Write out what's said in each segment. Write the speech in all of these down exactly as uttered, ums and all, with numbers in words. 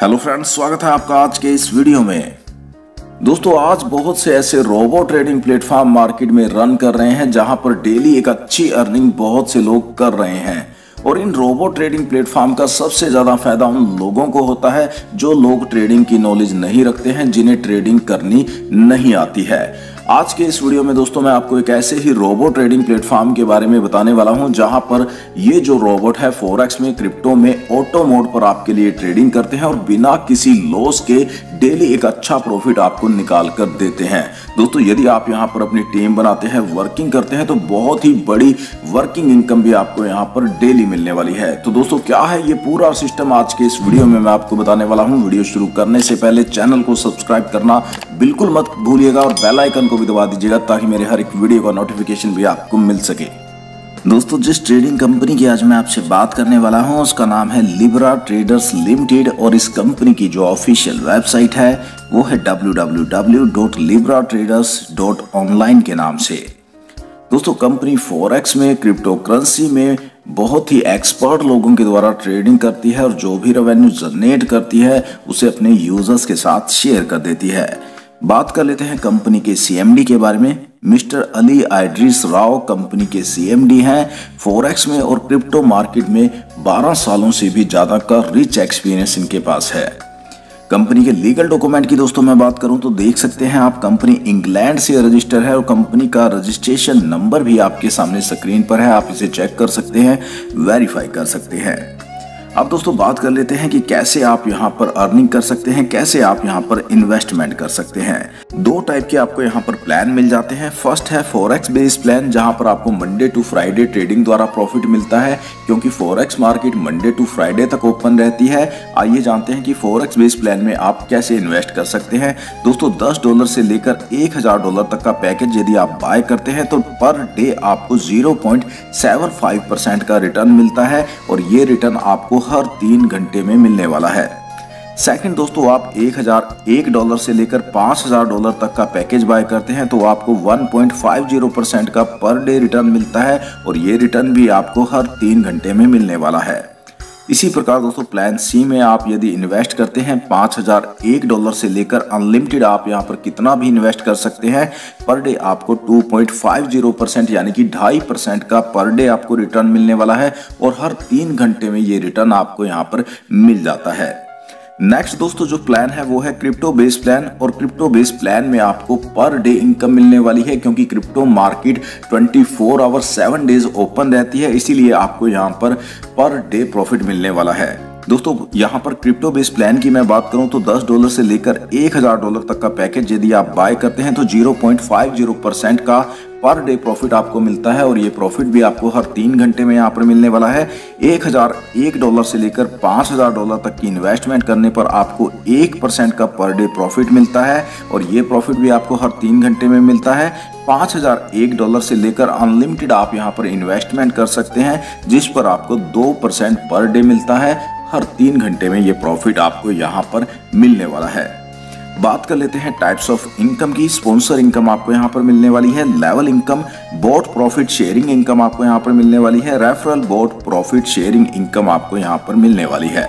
Hello friends, स्वागत है आपका आज के इस वीडियो में। दोस्तों, आज बहुत से ऐसे रोबो ट्रेडिंग प्लेटफॉर्म मार्केट में रन कर रहे हैं जहां पर डेली एक अच्छी अर्निंग बहुत से लोग कर रहे हैं। और इन रोबो ट्रेडिंग प्लेटफॉर्म का सबसे ज्यादा फायदा उन लोगों को होता है जो लोग ट्रेडिंग की नॉलेज नहीं रखते हैं, जिन्हें ट्रेडिंग करनी नहीं आती है। आज के इस वीडियो में दोस्तों मैं आपको एक ऐसे ही रोबो ट्रेडिंग प्लेटफॉर्म के बारे में बताने वाला हूं जहां पर ये जो रोबोट है फॉरेक्स में, क्रिप्टो में ऑटो मोड पर आपके लिए ट्रेडिंग करते हैं और बिना किसी लॉस के डेली एक अच्छा प्रॉफिट आपको निकाल कर देते हैं। दोस्तों, यदि आप यहां पर अपनी टीम बनाते हैं, वर्किंग करते हैं, तो बहुत ही बड़ी वर्किंग इनकम भी आपको यहां पर डेली मिलने वाली है। तो दोस्तों, क्या है ये पूरा सिस्टम आज के इस वीडियो में मैं आपको बताने वाला हूं। वीडियो शुरू करने से पहले चैनल को सब्सक्राइब करना बिल्कुल मत भूलिएगा और बेल आइकन को भी दबा दीजिएगा ताकि मेरे हर एक वीडियो का नोटिफिकेशन भी आपको मिल सके। दोस्तों, जिस ट्रेडिंग कंपनी की आज मैं आपसे बात करने वाला हूं उसका नाम है लिब्रा ट्रेडर्स लिमिटेड और इस कंपनी की जो ऑफिशियल वेबसाइट है वो है W W W dot Libra Traders dot online के नाम से। दोस्तों, कंपनी फॉरेक्स में, क्रिप्टो करेंसी में बहुत ही एक्सपर्ट लोगों के द्वारा ट्रेडिंग करती है और जो भी रेवेन्यू जनरेट करती है उसे अपने यूजर्स के साथ शेयर कर देती है। बात कर लेते हैं कंपनी के सीएमडी के बारे में। मिस्टर अली आइड्रिस राव कंपनी के सीएमडी हैं। फॉरेक्स में और क्रिप्टो मार्केट में बारह सालों से भी ज्यादा का रिच एक्सपीरियंस इनके पास है। कंपनी के लीगल डॉक्यूमेंट की दोस्तों मैं बात करूं तो देख सकते हैं आप, कंपनी इंग्लैंड से रजिस्टर है और कंपनी का रजिस्ट्रेशन नंबर भी आपके सामने स्क्रीन पर है। आप इसे चेक कर सकते हैं, वेरीफाई कर सकते हैं। अब दोस्तों बात कर लेते हैं कि कैसे आप यहां पर अर्निंग कर सकते हैं, कैसे आप यहां पर इन्वेस्टमेंट कर सकते हैं। दो टाइप के आपको यहां पर प्लान मिल जाते हैं। फर्स्ट है फॉरेक्स बेस्ड प्लान, जहां पर आपको मंडे टू फ्राइडे ट्रेडिंग द्वारा प्रॉफिट मिलता है, क्योंकि forex market Monday to Friday तक ओपन रहती है। आइए जानते हैं कि फॉरेक्स बेस्ड प्लान में आप कैसे इन्वेस्ट कर सकते हैं। दोस्तों, दस डॉलर से लेकर एक हजार डॉलर तक का पैकेज यदि आप बाय करते हैं तो पर डे आपको zero point seven five percent का रिटर्न मिलता है और ये रिटर्न आपको हर तीन घंटे में मिलने वाला है। सेकंड दोस्तों, आप एक हजार एक डॉलर से लेकर पांच हजार डॉलर तक का पैकेज बाय करते हैं तो आपको one point five zero percent का पर डे रिटर्न मिलता है और ये रिटर्न भी आपको हर तीन घंटे में मिलने वाला है। इसी प्रकार दोस्तों प्लान सी में आप यदि इन्वेस्ट करते हैं पांच हजार एक डॉलर से लेकर अनलिमिटेड आप यहां पर कितना भी इन्वेस्ट कर सकते हैं, पर डे आपको two point five zero percent यानी कि ढाई परसेंट का पर डे आपको रिटर्न मिलने वाला है और हर तीन घंटे में ये रिटर्न आपको यहां पर मिल जाता है। नेक्स्ट दोस्तों जो प्लान है वो है क्रिप्टो बेस्ड प्लान और क्रिप्टो बेस्ड प्लान में आपको पर डे इनकम मिलने वाली है, क्योंकि क्रिप्टो मार्केट चौबीस आवर सेवन डेज ओपन रहती है, इसीलिए आपको यहां पर पर डे प्रॉफिट मिलने वाला है। दोस्तों, यहां पर क्रिप्टो बेस्ड प्लान की मैं बात करूं तो दस डॉलर से लेकर एक हजार डॉलर तक का पैकेज यदि आप बाय करते हैं तो zero point five zero percent का पर डे प्रॉफिट आपको मिलता है और ये प्रॉफिट भी आपको हर तीन घंटे में यहाँ पर मिलने वाला है। एक हजार एक डॉलर से लेकर पांच हजार डॉलर तक की इन्वेस्टमेंट करने पर आपको एक परसेंट का पर डे प्रॉफिट मिलता है और ये प्रॉफिट भी आपको हर तीन घंटे में मिलता है। पांच हजार एक डॉलर से लेकर अनलिमिटेड आप यहाँ पर इन्वेस्टमेंट कर सकते हैं, जिस पर आपको दो परसेंट पर डे मिलता है। हर तीन घंटे में ये प्रॉफिट आपको यहाँ पर मिलने वाला है। बात कर लेते हैं टाइप्स ऑफ इनकम की। स्पॉन्सर इनकम आपको यहाँ पर मिलने वाली है, level income, bot profit sharing income आपको यहाँ पर मिलने वाली है, referral bot profit sharing income आपको यहाँ पर मिलने वाली है।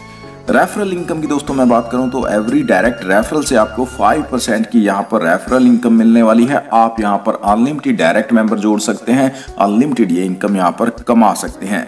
रेफरल इनकम की दोस्तों मैं बात करूं तो एवरी डायरेक्ट रेफरल से आपको फाइव परसेंट की यहाँ पर रेफरल इनकम मिलने वाली है। आप यहाँ पर अनलिमिटेड डायरेक्ट मेंबर जोड़ सकते हैं, अनलिमिटेड ये इनकम यहाँ पर कमा सकते हैं।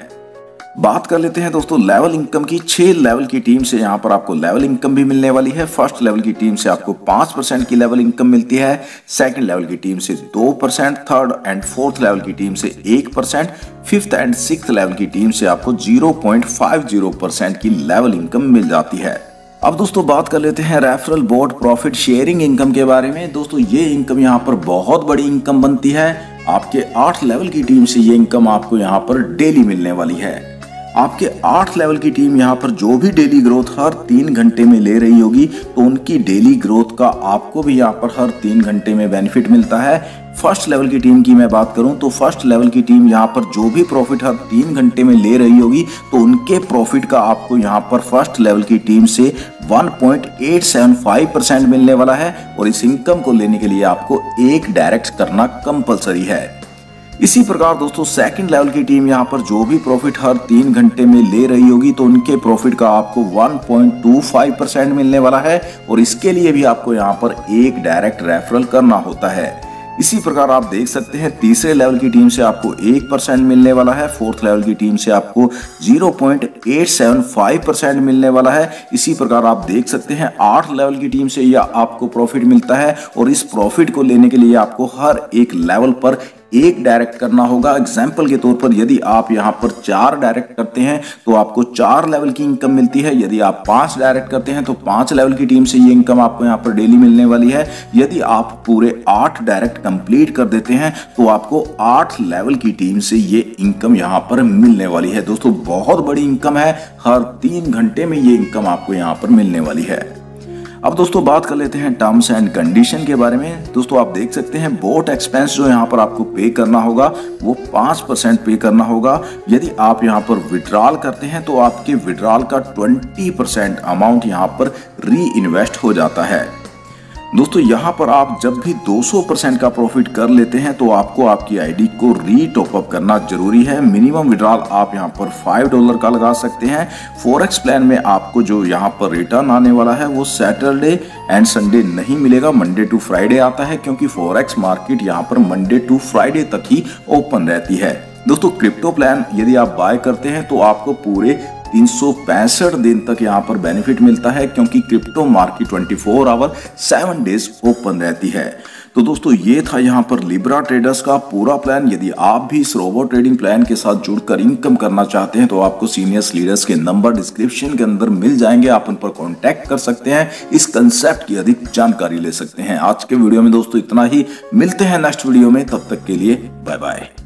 बात कर लेते हैं दोस्तों लेवल इनकम की। छह लेवल की टीम से यहाँ पर आपको लेवल इनकम भी मिलने वाली है। फर्स्ट लेवल की टीम से आपको पांच परसेंट की लेवल इनकम मिलती है, सेकंड लेवल की टीम से दो percent, third and fourth level की टीम से एक percent, fifth and sixth level की टीम से आपको zero point five zero percent की लेवल इनकम मिल जाती है। अब दोस्तों बात कर लेते हैं referral bot profit sharing income के बारे में। दोस्तों ये इनकम यहाँ पर बहुत बड़ी इनकम बनती है। आपके आठ लेवल की टीम से ये इनकम आपको यहाँ पर डेली मिलने वाली है। आपके आठ लेवल की टीम यहाँ पर जो भी डेली ग्रोथ हर तीन घंटे में ले रही होगी तो उनकी डेली ग्रोथ का आपको भी यहाँ पर हर तीन घंटे में बेनिफिट मिलता है। फर्स्ट लेवल की टीम की मैं बात करूं तो फर्स्ट लेवल की टीम यहाँ पर जो भी प्रॉफिट हर तीन घंटे में ले रही होगी तो उनके प्रॉफिट का आपको यहाँ पर फर्स्ट लेवल की टीम से one point eight seven five percent मिलने वाला है और इस इनकम को लेने के लिए आपको एक डायरेक्ट करना कंपलसरी है। इसी प्रकार दोस्तों सेकंड लेवल की टीम यहाँ पर जो भी प्रॉफिट हर तीन घंटे में ले रही होगी तो उनके प्रॉफिट का आपको one point two five percent मिलने वाला है और इसके लिए भी आपको यहाँ पर एक डायरेक्ट रेफरल करना होता है। इसी प्रकार आप देख सकते हैं तीसरे लेवल की टीम से आपको एक परसेंट मिलने वाला है, फोर्थ लेवल की टीम से आपको zero point eight seven five percent मिलने वाला है। इसी प्रकार आप देख सकते हैं आठ लेवल की टीम से यह आपको प्रॉफिट मिलता है और इस प्रॉफिट को लेने के लिए आपको हर एक लेवल पर एक डायरेक्ट करना होगा। एग्जाम्पल के तौर पर यदि आप यहाँ पर चार डायरेक्ट करते हैं तो आपको चार लेवल की इनकम मिलती है। यदि आप पांच डायरेक्ट करते हैं तो पांच लेवल की टीम से ये इनकम आपको यहाँ पर डेली मिलने वाली है। यदि आप पूरे आठ डायरेक्ट कंप्लीट कर देते हैं तो आपको आठ लेवल की टीम से ये इनकम यहाँ पर मिलने वाली है। दोस्तों बहुत बड़ी इनकम है, हर तीन घंटे में ये इनकम आपको यहाँ पर मिलने वाली है। अब दोस्तों बात कर लेते हैं टर्म्स एंड कंडीशन के बारे में। दोस्तों आप देख सकते हैं बोट एक्सपेंस जो यहाँ पर आपको पे करना होगा वो पाँच परसेंट पे करना होगा। यदि आप यहाँ पर विड्रॉल करते हैं तो आपके विड्रॉल का बीस परसेंट अमाउंट यहाँ पर री इन्वेस्ट हो जाता है। दोस्तों यहाँ पर आप जब भी दो सौ परसेंट का प्रॉफिट कर लेते हैं तो आपको आपकी आईडी को री टॉप अप करना जरूरी है। मिनिमम विड्रॉल आप यहाँ पर फाइव डॉलर का लगा सकते हैं। फॉरेक्स प्लान में आपको जो यहाँ पर रिटर्न आने वाला है वो सैटरडे एंड संडे नहीं मिलेगा, मंडे टू फ्राइडे आता है क्योंकि फॉरेक्स मार्केट यहाँ पर मंडे टू फ्राइडे तक ही ओपन रहती है। दोस्तों क्रिप्टो प्लान यदि आप बाय करते हैं तो आपको पूरे तीन सौ पैंसठ दिन तक यहाँ पर बेनिफिट मिलता है क्योंकि क्रिप्टो मार्केट चौबीस आवर सेवन डेज ओपन रहती है। तो दोस्तों ये था यहाँ पर लिब्रा ट्रेडर्स का पूरा प्लान। यदि आप भी इस रोबो ट्रेडिंग प्लान के साथ जुड़कर इनकम करना चाहते हैं तो आपको सीनियर्स लीडर्स के नंबर डिस्क्रिप्शन के अंदर मिल जाएंगे, आप उन पर कॉन्टैक्ट कर सकते हैं, इस कंसेप्ट की अधिक जानकारी ले सकते हैं। आज के वीडियो में दोस्तों इतना ही, मिलते हैं नेक्स्ट वीडियो में, तब तक के लिए बाय बाय।